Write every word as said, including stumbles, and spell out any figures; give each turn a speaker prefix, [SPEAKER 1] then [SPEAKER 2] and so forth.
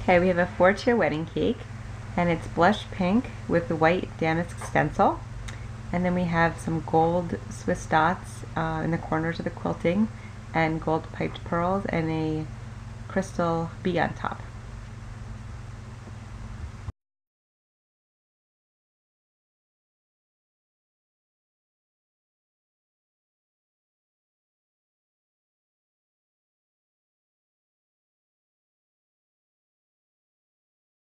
[SPEAKER 1] Okay, we have a four-tier wedding cake, and it's blush pink with the white damask stencil. And then we have some gold Swiss dots uh, in the corners of the quilting, and gold piped pearls, and a crystal bee on top.